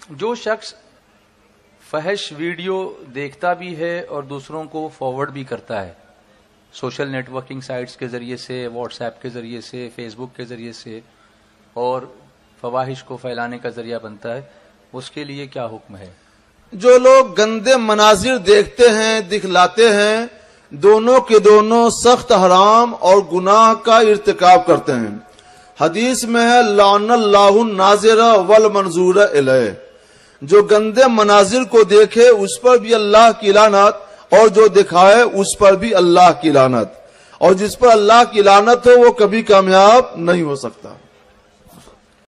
जो शख्स फहश वीडियो देखता भी है और दूसरों को फॉरवर्ड भी करता है, सोशल नेटवर्किंग साइट्स के जरिए से, व्हाट्सएप के जरिए से, फेसबुक के जरिए से, और फवाहिश को फैलाने का जरिया बनता है, उसके लिए क्या हुक्म है? जो लोग गंदे मनाजिर देखते हैं, दिखलाते हैं, दोनों के दोनों सख्त हराम और गुनाह का इर्तिकाब करते हैं। हदीस में है लानल्लाहु नाज़िरा वल मंजूरा इलैह, जो गंदे मनाजिर को देखे उस पर भी अल्लाह की लानत, और जो दिखाए उस पर भी अल्लाह की लानत, और जिस पर अल्लाह की लानत हो वो कभी कामयाब नहीं हो सकता।